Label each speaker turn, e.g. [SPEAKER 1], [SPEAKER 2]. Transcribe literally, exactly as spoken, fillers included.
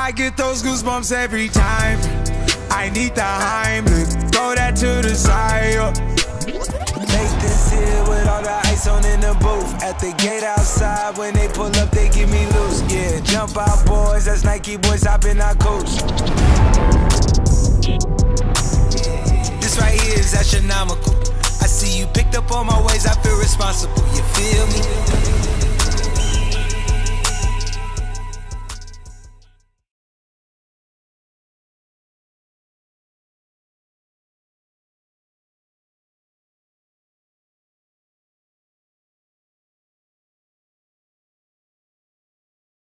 [SPEAKER 1] I get those goosebumps every time. I need the Heimlich, throw that to the side. uh.
[SPEAKER 2] Make this here with all the ice on in the booth. At the gate outside, when they pull up, they give me loose. Yeah, jump out, boys. That's Nike boys hopping our coast. This right here is astronomical. I see you picked up on my ways. I feel responsible. You feel me?